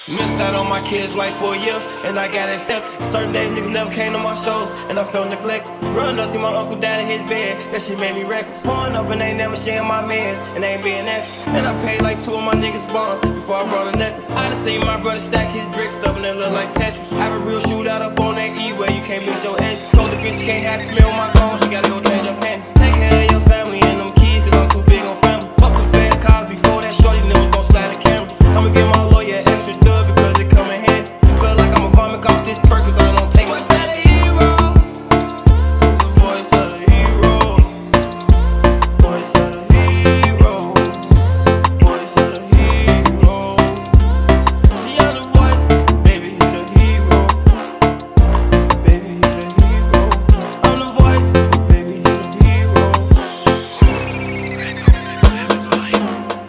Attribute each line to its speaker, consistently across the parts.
Speaker 1: Missed out on my kids' life for a year, and I got accepted. Certain days niggas never came to my shows, and I felt neglected. Growing up, see my uncle down in his bed, that shit made me reckless. Pouring up and they never sharing my mans, and they ain't being extra. And I paid like 2 of my niggas' bonds before I brought a necklace. I done seen my brother stack his bricks up and they look like Tetris. Have a real shootout up on that E where you can't miss your edges. Told the bitch she can't have to smell my clothes, she gotta go change her panties. Take care of your family and them kids, cause I'm too big on family. Fuck the fast cars before that shorty never gon' slide the cameras. I'ma get my lawyer extra dub because it come in handy. Feel like I'ma vomit off this perk cause I don't take my side of the hero. The voice of the hero. Voice of the hero. Voice of the hero. See, I'm the voice, baby, he the hero. Baby, he the hero. I'm the voice, baby, he the hero. Renzo, 6-7-Five.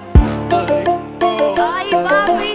Speaker 2: Ay, papi.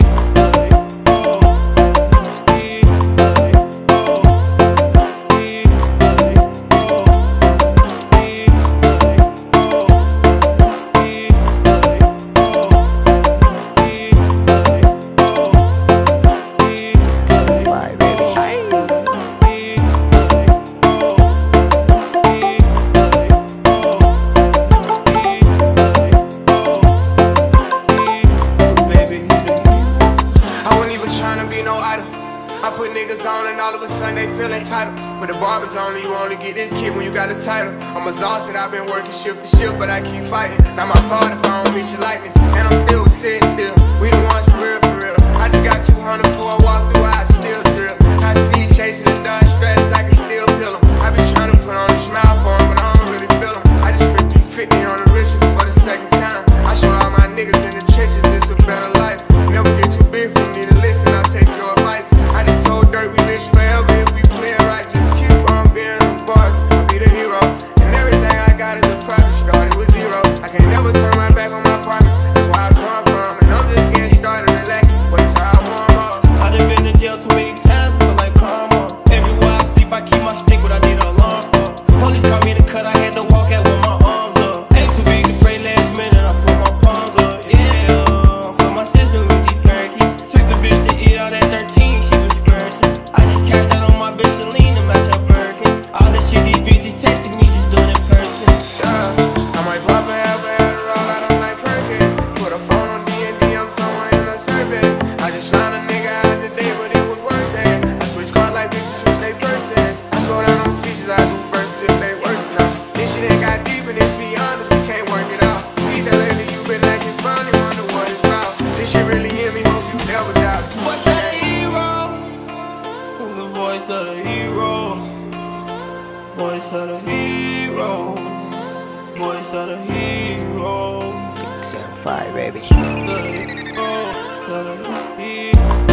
Speaker 3: I put niggas on and all of a sudden they feel entitled. Put the barbers on and you only get this kid when you got a title. I'm exhausted, I've been working shift to shift, but I keep fighting. Not my fault if I don't meet your likeness, and I'm still sitting still. We the ones for real, for real. I just got 200 before I walk through, I still drill. High speed chasing the Dodge Stratus, I can still feel them. I been trying to put on a smile for them, but I don't really feel them. I just spent 350 on the Richard for the second time. I showed all my niggas in the trenches, it's a better life. Never get too big for me to listen, I'll take your advice. I just sold dirt, we rich forever if we play it right. Just keep on being the boss, I'll be the hero. And everything I got is a profit, started with zero. I can't never turn my back on my profit, that's where I come from. And I'm just getting started, relax, what's how I warm up.
Speaker 1: I done been to jail too many times, feel like karma. Everywhere I sleep, I keep my stick, what I need an alarm for. Police caught me in the cut, I had to walk out with my arms up. Ain't too big to pray last minute, I put my palms up. Yeah, for my sister with these parakeets. Took the bitch to eat out at 13, she was squirting. I just cashed out on my bitch Celine to match her Birkin. All this shit these bitches texting me, just doing it in person.
Speaker 3: I might pop a half a Adderall, I don't like Perkins. Put a phone on D&D, I'm somewhere in the service. I just shot a nigga out today, but it was worth it. I switch cars like bitches switch they purses. I slow down on features, I do verses if they working out. This shit ain't got deep and let's be honest, we can't work it out. Please that lady, you been acting funny, wonder what it's about. This shit really in me, hope you never doubt.
Speaker 1: Voice of the hero. The voice of the hero. Voice of the hero. Voice of the hero.
Speaker 4: 6-7-Five, baby.
Speaker 1: The hero. The hero.